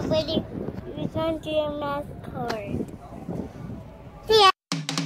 already returned to your math card. See ya.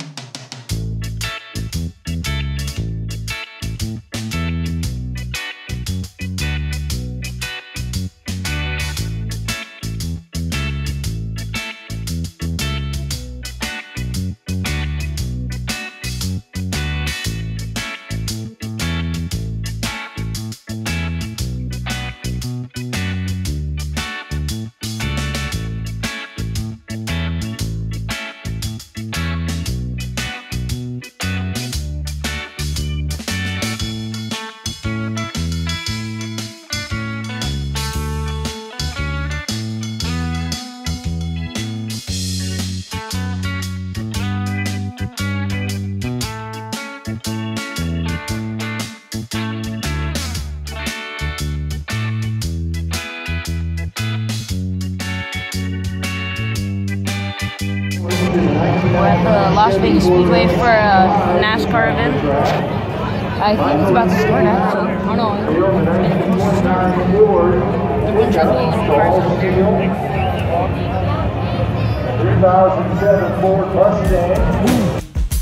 We're at the Las Vegas Speedway for a NASCAR event. I think it's about to start actually. Oh no. Everyone tries to get in cars up there. 2007 Ford Mustang.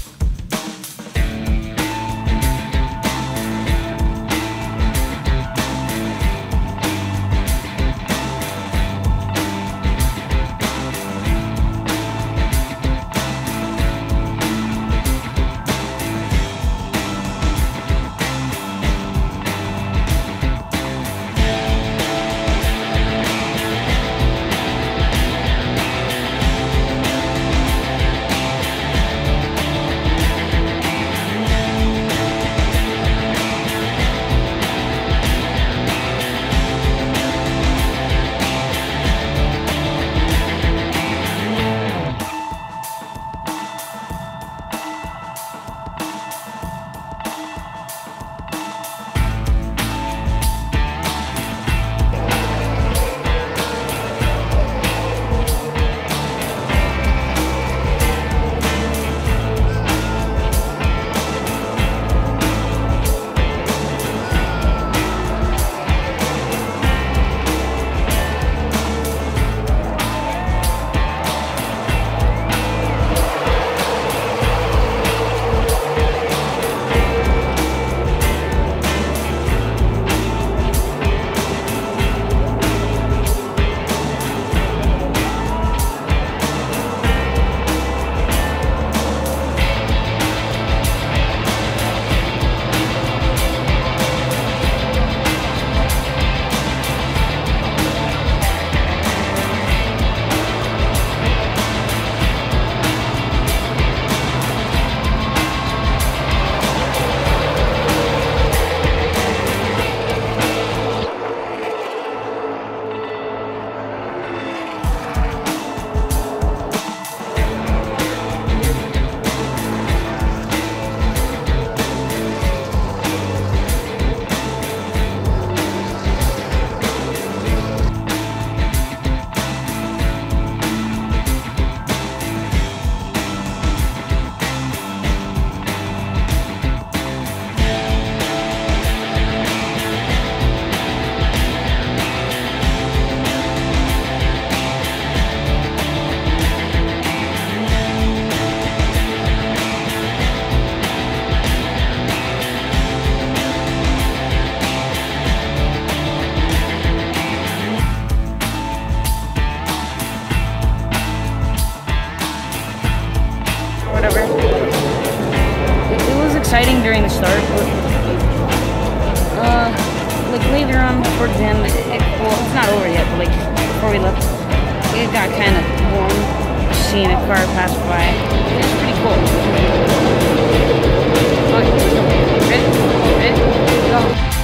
It was exciting during the start, but like later on towards the end, well, it's not over yet, but like before we left, it got kind of warm seeing a car pass by. It was pretty cool. Okay, let's go. Ready? Go.